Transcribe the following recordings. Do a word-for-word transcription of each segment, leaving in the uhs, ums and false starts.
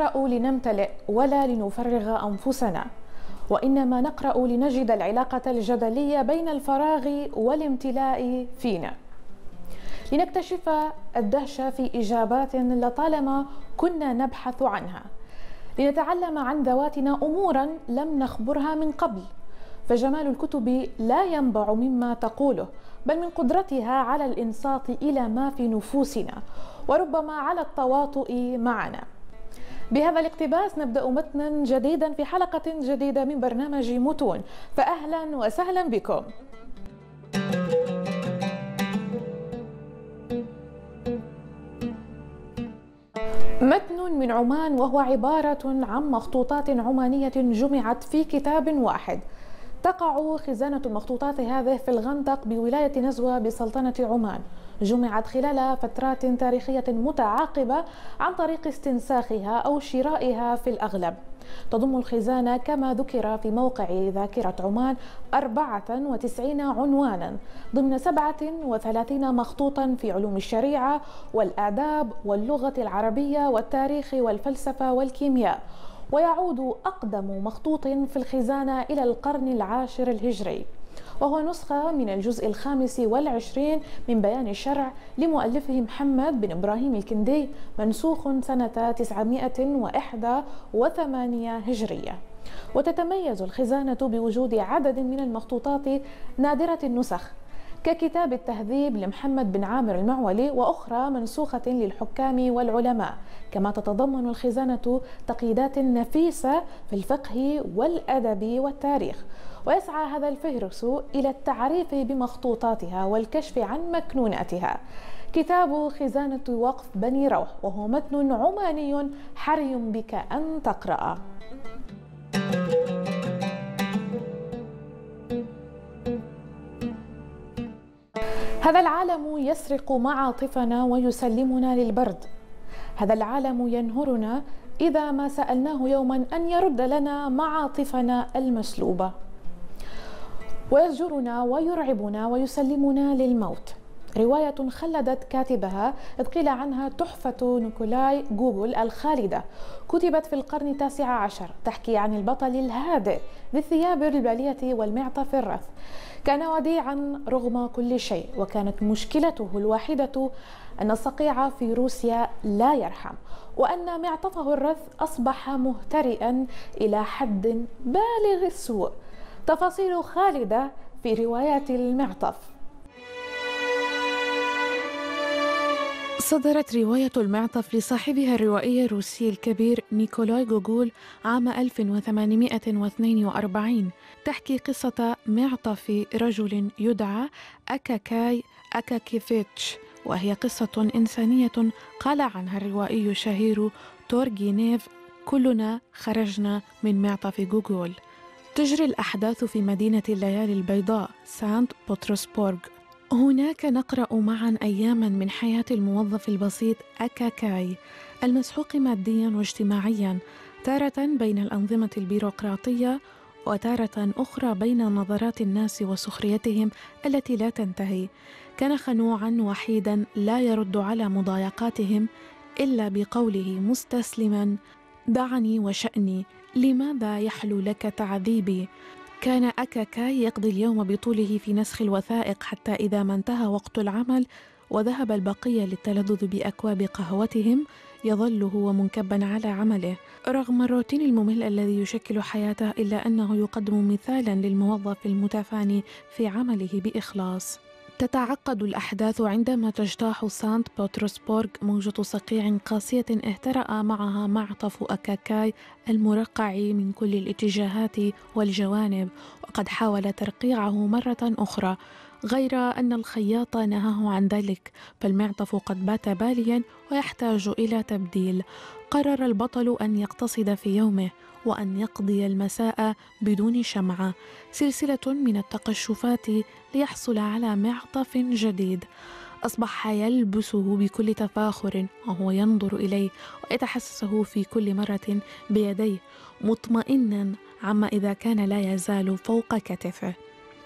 نقرأ لنمتلئ ولا لنفرغ أنفسنا، وإنما نقرأ لنجد العلاقة الجدلية بين الفراغ والامتلاء فينا، لنكتشف الدهشة في إجابات لطالما كنا نبحث عنها، لنتعلم عن ذواتنا أمورا لم نخبرها من قبل. فجمال الكتب لا ينبع مما تقوله، بل من قدرتها على الإنصات إلى ما في نفوسنا، وربما على التواطؤ معنا. بهذا الاقتباس نبدأ متنا جديدا في حلقة جديدة من برنامج متون، فأهلا وسهلا بكم. متن من عمان، وهو عبارة عن مخطوطات عمانية جمعت في كتاب واحد. تقع خزانة المخطوطات هذه في الغندق بولاية نزوة بسلطنة عمان، جمعت خلال فترات تاريخية متعاقبة عن طريق استنساخها أو شرائها في الأغلب. تضم الخزانة كما ذكر في موقع ذاكرة عمان أربعة وتسعين عنوانا ضمن سبعة وثلاثين مخطوطا في علوم الشريعة والآداب واللغة العربية والتاريخ والفلسفة والكيمياء. ويعود أقدم مخطوط في الخزانة إلى القرن العاشر الهجري، وهو نسخة من الجزء الخامس والعشرين من بيان الشرع لمؤلفه محمد بن إبراهيم الكندي، منسوخ سنة تسعمائة وإحدى وثمانين هجرية. وتتميز الخزانة بوجود عدد من المخطوطات نادرة النسخ، ككتاب التهذيب لمحمد بن عامر المعولي، وأخرى منسوخة للحكام والعلماء. كما تتضمن الخزانة تقييدات نفيسة في الفقه والأدب والتاريخ. ويسعى هذا الفهرس إلى التعريف بمخطوطاتها والكشف عن مكنوناتها. كتاب خزانة وقف بني روح، وهو متن عماني حري بك أن تقرأ. هذا العالم يسرق معاطفنا ويسلمنا للبرد. هذا العالم ينهرنا إذا ما سألناه يوما أن يرد لنا معاطفنا المسلوبة، ويزجرنا ويرعبنا ويسلمنا للموت. رواية خلدت كاتبها، إذ قيل عنها تحفة نيكولاي جوجل الخالدة، كتبت في القرن التاسع عشر، تحكي عن البطل الهادئ ذي الثياب البالية والمعطف الرث. كان وديعا رغم كل شيء، وكانت مشكلته الواحدة أن الصقيع في روسيا لا يرحم، وأن معطفه الرث أصبح مهترئا إلى حد بالغ السوء. تفاصيل خالدة في روايات المعطف. صدرت رواية المعطف لصاحبها الروائي الروسي الكبير نيكولاي جوجول عام ألف وثمانمائة واثنين وأربعين، تحكي قصة معطف رجل يدعى أكاكاي أكاكيفيتش، وهي قصة إنسانية قال عنها الروائي الشهير تورغينيف: كلنا خرجنا من معطف جوجول. تجري الأحداث في مدينة الليالي البيضاء سانت بطرسبورغ. هناك نقرأ معا أياما من حياة الموظف البسيط أكاكاي، المسحوق ماديا واجتماعيا، تارة بين الأنظمة البيروقراطية، وتارة أخرى بين نظرات الناس وسخريتهم التي لا تنتهي. كان خنوعا وحيدا لا يرد على مضايقاتهم إلا بقوله مستسلما: دعني وشأني، لماذا يحلو لك تعذيبي؟ كان أكاكاي يقضي اليوم بطوله في نسخ الوثائق، حتى إذا ما انتهى وقت العمل وذهب البقية للتلذذ بأكواب قهوتهم يظل هو منكبا على عمله. رغم الروتين الممل الذي يشكل حياته، إلا أنه يقدم مثالا للموظف المتفاني في عمله بإخلاص. تتعقد الأحداث عندما تجتاح سانت بطرسبورغ موجة صقيع قاسية اهترأ معها معطف أكاكاي المرقع من كل الاتجاهات والجوانب، وقد حاول ترقيعه مرة أخرى، غير أن الخياط نهاه عن ذلك، فالمعطف قد بات باليا ويحتاج إلى تبديل. قرر البطل أن يقتصد في يومه وأن يقضي المساء بدون شمعة، سلسلة من التقشفات ليحصل على معطف جديد. أصبح يلبسه بكل تفاخر وهو ينظر إليه ويتحسسه في كل مرة بيديه، مطمئنا عما إذا كان لا يزال فوق كتفه.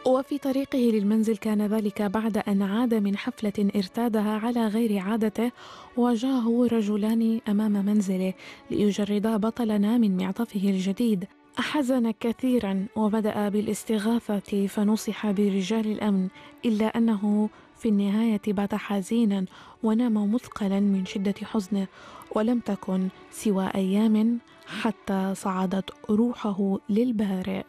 وفي طريقه للمنزل كان ذلك بعد أن عاد من حفلة ارتادها على غير عادته، واجهه رجلان أمام منزله ليجردا بطلنا من معطفه الجديد. حزن كثيرا وبدأ بالاستغاثة فنصح برجال الأمن، إلا أنه في النهاية بات حزينا ونام مثقلا من شدة حزنه، ولم تكن سوى أيام حتى صعدت روحه للبارئ.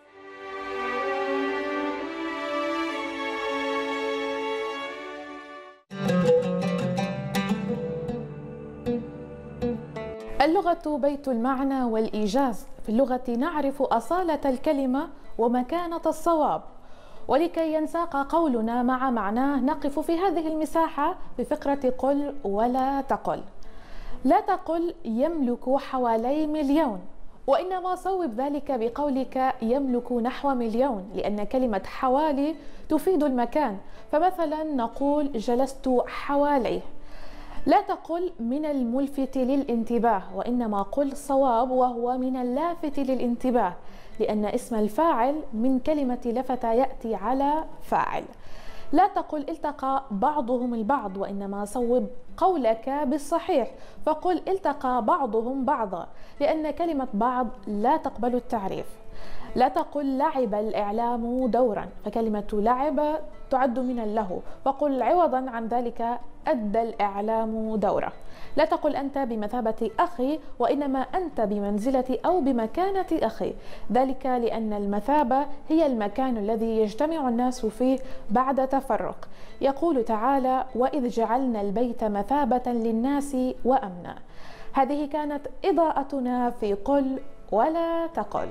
اللغة بيت المعنى والإيجاز. في اللغة نعرف أصالة الكلمة ومكانة الصواب، ولكي ينساق قولنا مع معناه نقف في هذه المساحة بفقرة قل ولا تقل. لا تقل يملك حوالي مليون، وإنما صوب ذلك بقولك يملك نحو مليون، لأن كلمة حوالي تفيد المكان، فمثلا نقول جلست حواليه. لا تقل من الملفت للانتباه، وإنما قل صواب وهو من اللافت للانتباه، لأن اسم الفاعل من كلمة لفت يأتي على فاعل. لا تقل التقى بعضهم البعض، وإنما صوب قولك بالصحيح فقل التقى بعضهم بعضا، لأن كلمة بعض لا تقبل التعريف. لا تقل لعب الإعلام دورا، فكلمة لعب تعد من اللهو، فقل عوضا عن ذلك أدى الإعلام دوره. لا تقل أنت بمثابة أخي، وإنما أنت بمنزلة أو بمكانة أخي، ذلك لأن المثابة هي المكان الذي يجتمع الناس فيه بعد تفرق. يقول تعالى: وإذ جعلنا البيت مثابة للناس وأمنا. هذه كانت إضاءتنا في قل ولا تقل.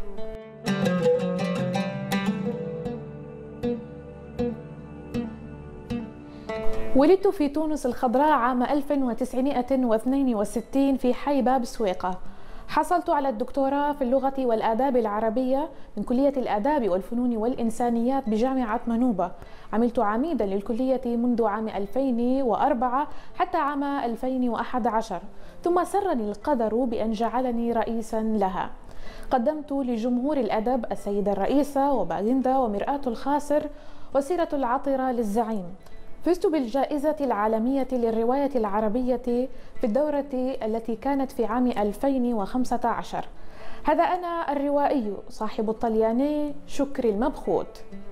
ولدت في تونس الخضراء عام ألف وتسعمائة واثنين وستين في حي باب سويقة. حصلت على الدكتوراه في اللغة والآداب العربية من كلية الآداب والفنون والإنسانيات بجامعة منوبة. عملت عميدا للكلية منذ عام ألفين وأربعة حتى عام ألفين وأحد عشر، ثم سرني القدر بأن جعلني رئيسا لها. قدمت لجمهور الأدب السيدة الرئيسة وباغندا ومرآة الخاسر وسيرة العطرة للزعيم. فزت بالجائزة العالمية للرواية العربية في الدورة التي كانت في عام ألفين وخمسة عشر. هذا أنا الروائي صاحب الطلياني شكري المبخوت.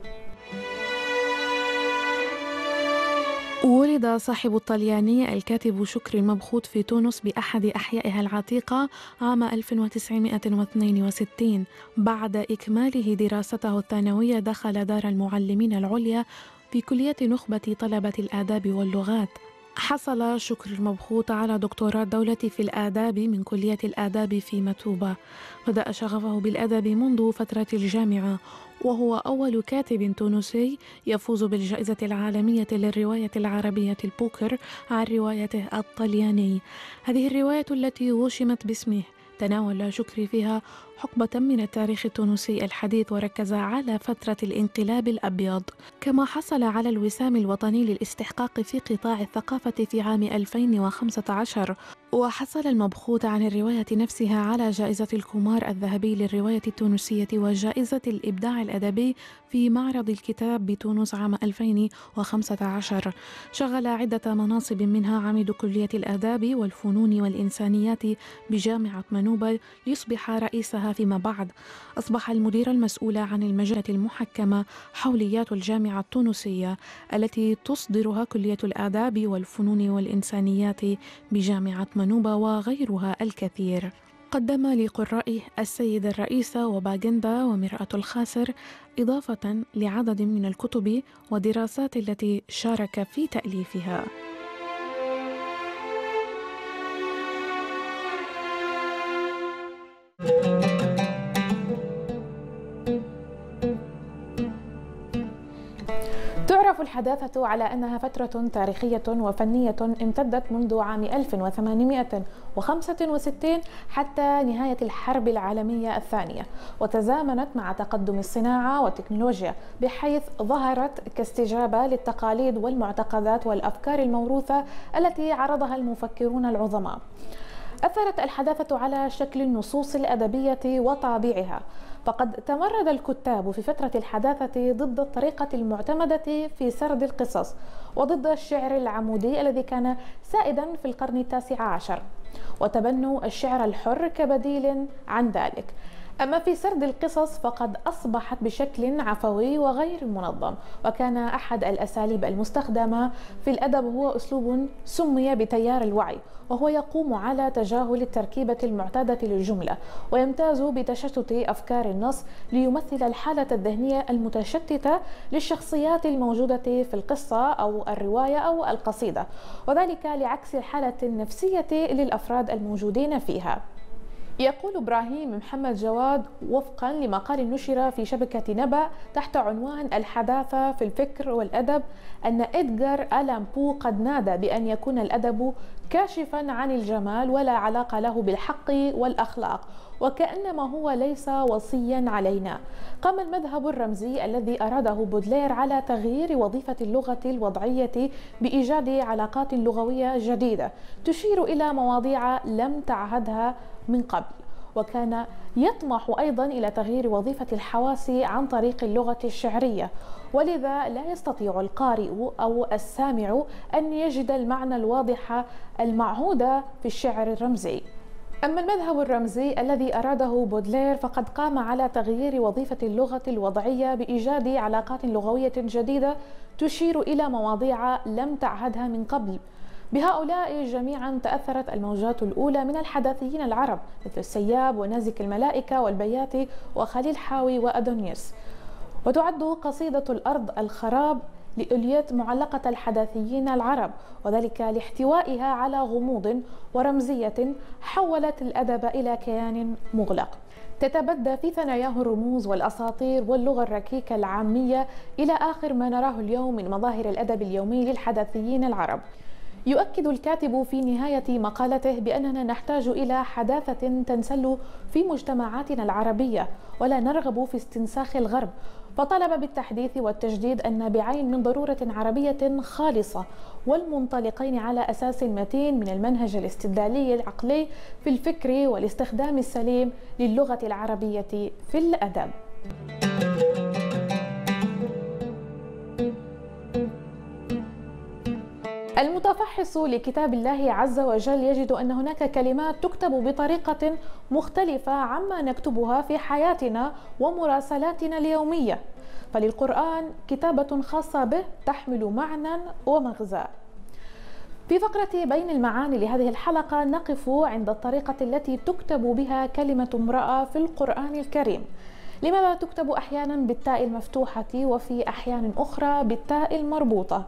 ولد صاحب الطلياني الكاتب شكري المبخوت في تونس بأحد أحيائها العتيقة عام ألف وتسعمائة واثنين وستين. بعد إكماله دراسته الثانوية دخل دار المعلمين العليا في كلية نخبة طلبة الآداب واللغات. حصل شكري المبخوت على دكتوراه الدولة في الآداب من كلية الآداب في متوبة. بدأ شغفه بالأدب منذ فترة الجامعة، وهو أول كاتب تونسي يفوز بالجائزة العالمية للرواية العربية البوكر عن روايته الطلياني. هذه الرواية التي وشمت باسمه تناول شكري فيها حقبة من التاريخ التونسي الحديث، وركز على فترة الانقلاب الأبيض، كما حصل على الوسام الوطني للاستحقاق في قطاع الثقافة في عام ألفين وخمسة عشر. وحصل المبخوت عن الرواية نفسها على جائزة الكومار الذهبي للرواية التونسية وجائزة الإبداع الأدبي في معرض الكتاب بتونس عام ألفين وخمسة عشر. شغل عدة مناصب، منها عميد كلية الآداب والفنون والإنسانيات بجامعة منوبة ليصبح رئيسها فيما بعد. أصبح المدير المسؤول عن المجلة المحكمة حوليات الجامعة التونسية التي تصدرها كلية الآداب والفنون والإنسانيات بجامعة منوبة وغيرها الكثير. قدم لقرائه السيدة الرئيسة وباغندا ومرآة الخاسر، إضافة لعدد من الكتب ودراسات التي شارك في تأليفها. تعرف الحداثة على أنها فترة تاريخية وفنية امتدت منذ عام ألف وثمانمائة وخمسة وستين حتى نهاية الحرب العالمية الثانية، وتزامنت مع تقدم الصناعة والتكنولوجيا، بحيث ظهرت كاستجابة للتقاليد والمعتقدات والأفكار الموروثة التي عرضها المفكرون العظماء. أثرت الحداثة على شكل النصوص الأدبية وطابعها، فقد تمرد الكتاب في فترة الحداثة ضد الطريقة المعتمدة في سرد القصص وضد الشعر العمودي الذي كان سائدا في القرن التاسع عشر، وتبنوا الشعر الحر كبديل عن ذلك. أما في سرد القصص فقد أصبحت بشكل عفوي وغير منظم، وكان أحد الأساليب المستخدمة في الأدب هو أسلوب سمي بتيار الوعي، وهو يقوم على تجاهل التركيبة المعتادة للجملة، ويمتاز بتشتت أفكار النص ليمثل الحالة الذهنية المتشتتة للشخصيات الموجودة في القصة أو الرواية أو القصيدة، وذلك لعكس الحالة النفسية للأفراد الموجودين فيها. يقول إبراهيم محمد جواد وفقا لمقال نشر في شبكة نبأ تحت عنوان الحداثة في الفكر والأدب أن إدغار ألان بو قد نادى بأن يكون الأدب كاشفا عن الجمال ولا علاقة له بالحق والأخلاق، وكأنما هو ليس وصيا علينا. قام المذهب الرمزي الذي أراده بودلير على تغيير وظيفة اللغة الوضعية بإيجاد علاقات لغوية جديدة تشير إلى مواضيع لم تعهدها من قبل، وكان يطمح أيضا إلى تغيير وظيفة الحواس عن طريق اللغة الشعرية، ولذا لا يستطيع القارئ أو السامع أن يجد المعنى الواضح المعهود في الشعر الرمزي. أما المذهب الرمزي الذي أراده بودلير فقد قام على تغيير وظيفة اللغة الوضعية بإيجاد علاقات لغوية جديدة تشير إلى مواضيع لم تعهدها من قبل. بهؤلاء جميعا تأثرت الموجات الأولى من الحداثيين العرب مثل السياب ونازك الملائكة والبياتي وخليل حاوي وأدونيس. وتعد قصيدة الأرض الخراب لإليوت معلقة الحداثيين العرب، وذلك لاحتوائها على غموض ورمزية حولت الأدب إلى كيان مغلق تتبدى في ثناياه الرموز والأساطير واللغة الركيكة العامية إلى آخر ما نراه اليوم من مظاهر الأدب اليومي للحداثيين العرب. يؤكد الكاتب في نهاية مقالته بأننا نحتاج إلى حداثة تنسل في مجتمعاتنا العربية ولا نرغب في استنساخ الغرب، فطلب بالتحديث والتجديد النابعين من ضرورة عربية خالصة والمنطلقين على أساس متين من المنهج الاستدلالي العقلي في الفكر والاستخدام السليم للغة العربية في الأدب. المتفحص لكتاب الله عز وجل يجد أن هناك كلمات تكتب بطريقة مختلفة عما نكتبها في حياتنا ومراسلاتنا اليومية، فللقرآن كتابة خاصة به تحمل معنى ومغزى. في فقرة بين المعاني لهذه الحلقة نقف عند الطريقة التي تكتب بها كلمة امرأة في القرآن الكريم. لماذا تكتب أحيانا بالتاء المفتوحة وفي أحيان أخرى بالتاء المربوطة؟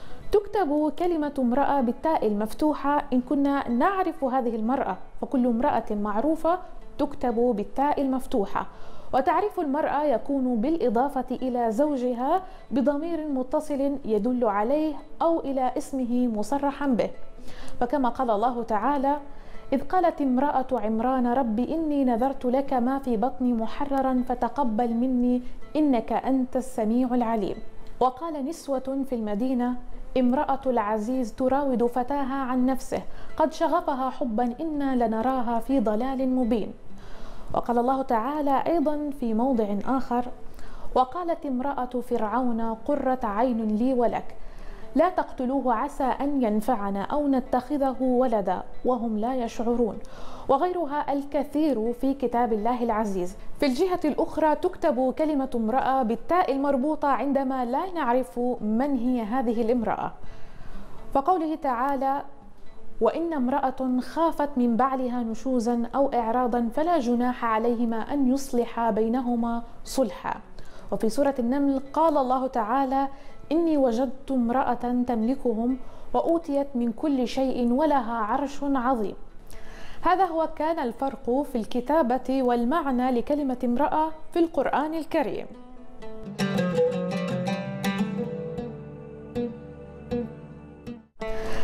تكتب كلمة امرأة بالتاء المفتوحة إن كنا نعرف هذه المرأة، فكل امرأة معروفة تكتب بالتاء المفتوحة، وتعريف المرأة يكون بالإضافة إلى زوجها بضمير متصل يدل عليه أو إلى اسمه مصرحا به، فكما قال الله تعالى: إذ قالت امرأة عمران رب إني نذرت لك ما في بطني محررا فتقبل مني إنك أنت السميع العليم. وقال نسوة في المدينة: امرأة العزيز تراود فتاها عن نفسه قد شغفها حبا إنا لنراها في ضلال مبين. وقال الله تعالى أيضا في موضع آخر: وقالت امرأة فرعون قرة عين لي ولك لا تقتلوه عسى أن ينفعنا أو نتخذه ولدا وهم لا يشعرون، وغيرها الكثير في كتاب الله العزيز. في الجهة الأخرى تكتب كلمة امرأة بالتاء المربوطة عندما لا نعرف من هي هذه الامرأة، فقوله تعالى: وإن امرأة خافت من بعلها نشوزا أو إعراضا فلا جناح عليهما أن يصلحا بينهما صلحا. وفي سورة النمل قال الله تعالى: إني وجدت امرأة تملكهم وأوتيت من كل شيء ولها عرش عظيم. هذا هو كان الفرق في الكتابة والمعنى لكلمة امرأة في القرآن الكريم.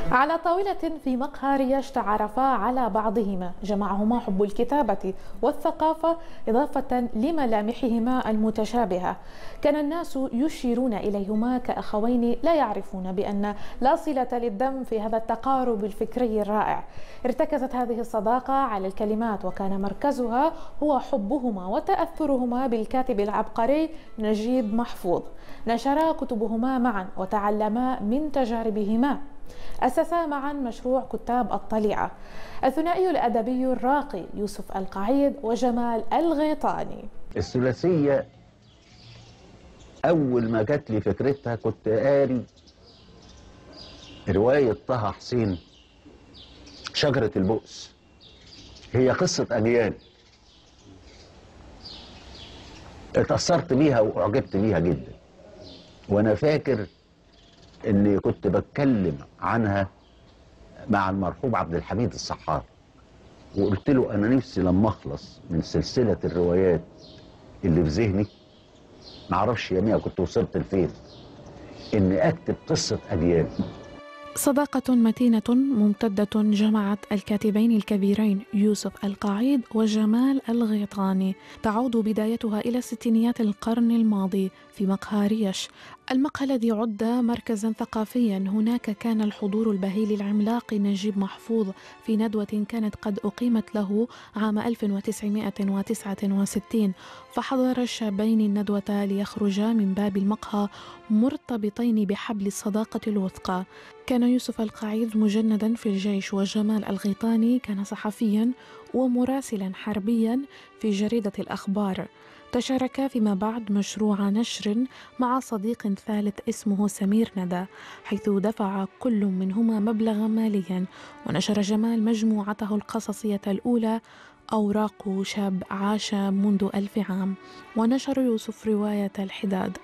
على طاولة في مقهى ريش تعرفا على بعضهما، جمعهما حب الكتابة والثقافة إضافة لملامحهما المتشابهة. كان الناس يشيرون إليهما كأخوين لا يعرفون بأن لا صلة للدم في هذا التقارب الفكري الرائع. ارتكزت هذه الصداقة على الكلمات، وكان مركزها هو حبهما وتأثرهما بالكاتب العبقري نجيب محفوظ. نشرا كتبهما معا وتعلما من تجاربهما. أسسا معا مشروع كتاب الطليعة. الثنائي الأدبي الراقي يوسف القعيد وجمال الغيطاني. الثلاثية أول ما جات لي فكرتها كنت قاري رواية طه حسين شجرة البؤس. هي قصة أجيال، اتأثرت بيها وأعجبت بيها جدا، وأنا فاكر إني كنت بتكلم عنها مع المرحوم عبد الحميد الصحار، وقلت له أنا نفسي لما أخلص من سلسلة الروايات اللي في ذهني، معرفش يوميها كنت وصلت لفين، إني أكتب قصة أجيال. صداقة متينة ممتدة جمعت الكاتبين الكبيرين يوسف القعيد وجمال الغيطاني، تعود بدايتها إلى ستينيات القرن الماضي في مقهى ريش، المقهى الذي عد مركزا ثقافيا. هناك كان الحضور البهيل العملاق نجيب محفوظ في ندوة كانت قد أقيمت له عام ألف وتسعمائة وتسعة وستين، فحضر الشابين الندوة ليخرجا من باب المقهى مرتبطين بحبل الصداقة الوثقى. كان يوسف القعيد مجندا في الجيش، وجمال الغيطاني كان صحفيا ومراسلا حربيا في جريدة الأخبار. تشاركا فيما بعد مشروع نشر مع صديق ثالث اسمه سمير ندى، حيث دفع كل منهما مبلغا ماليا، ونشر جمال مجموعته القصصية الأولى أوراق شاب عاش منذ ألف عام، ونشر يوسف رواية الحداد.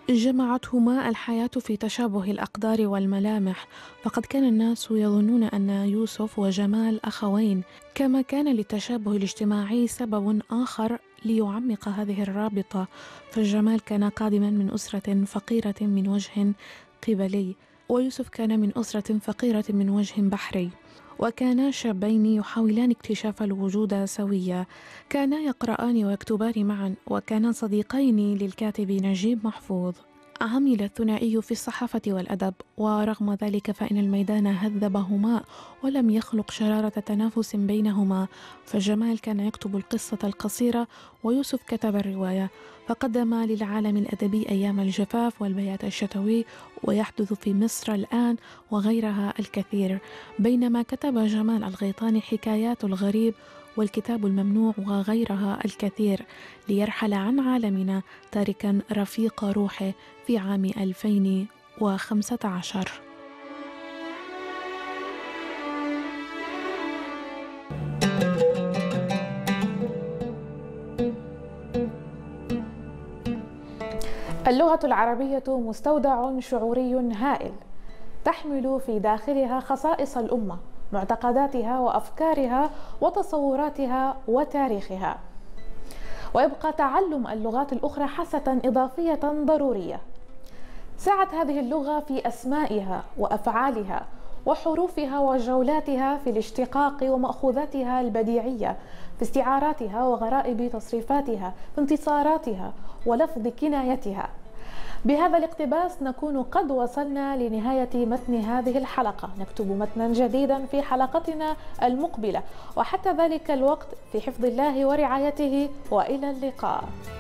جمعتهما الحياة في تشابه الأقدار والملامح، فقد كان الناس يظنون أن يوسف وجمال أخوين، كما كان للتشابه الاجتماعي سبب آخر ليعمق هذه الرابطة، فجمال كان قادما من أسرة فقيرة من وجه قبلي، ويوسف كان من أسرة فقيرة من وجه بحري، وكانا شابين يحاولان اكتشاف الوجود سويا. كانا يقرآن ويكتبان معا، وكانا صديقين للكاتب نجيب محفوظ. عمل الثنائي في الصحافة والأدب، ورغم ذلك فإن الميدان هذبهما ولم يخلق شرارة تنافس بينهما، فجمال كان يكتب القصة القصيرة ويوسف كتب الرواية، فقدم للعالم الأدبي أيام الجفاف والبيات الشتوي ويحدث في مصر الآن وغيرها الكثير، بينما كتب جمال الغيطاني حكايات الغريب والكتاب الممنوع وغيرها الكثير، ليرحل عن عالمنا تاركا رفيق روحه في عام ألفين وخمسة عشر. اللغة العربية مستودع شعوري هائل، تحمل في داخلها خصائص الأمة، معتقداتها وأفكارها وتصوراتها وتاريخها، ويبقى تعلم اللغات الأخرى حاسة إضافية ضرورية. سعت هذه اللغة في أسمائها وأفعالها وحروفها وجولاتها في الاشتقاق ومأخوذاتها البديعية، في استعاراتها وغرائب تصريفاتها، في انتصاراتها ولفظ كنايتها. بهذا الاقتباس نكون قد وصلنا لنهاية متن هذه الحلقة، نكتب متنا جديدا في حلقتنا المقبلة، وحتى ذلك الوقت في حفظ الله ورعايته، وإلى اللقاء.